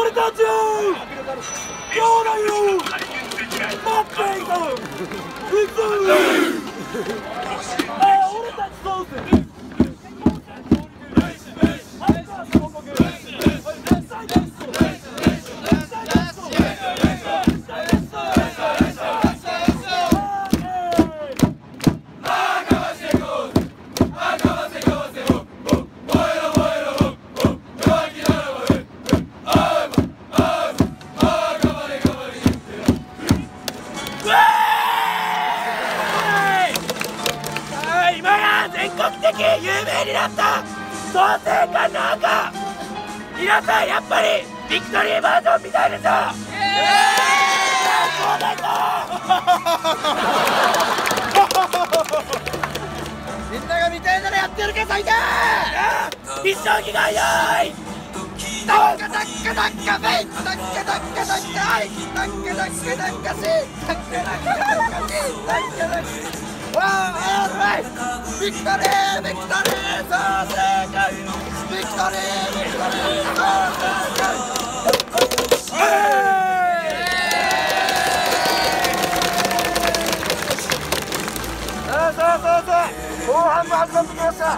俺たちよ兄弟よ待っていた行くぞ俺たちそうす全国的有名になった創成館の赤皆さんやっぱりビクトリーバージョン見たいでしょそうだみんなが見たいならやってるか最低必勝祈願よーいダッカダッカダッカベイダッカダッカダッカイダッカダッカダッカシダッカダッカシダッカダッカシダッカダッカわあ、ビクトリー、ビクトリー、創成館ビクトリー、ビクトリー、創成館後半も始まってきました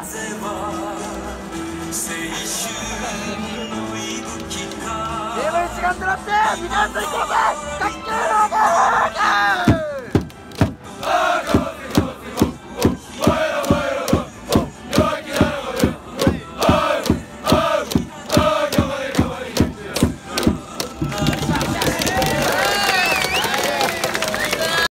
ゲーム一丸となって皆さん行こうぜかっけーのー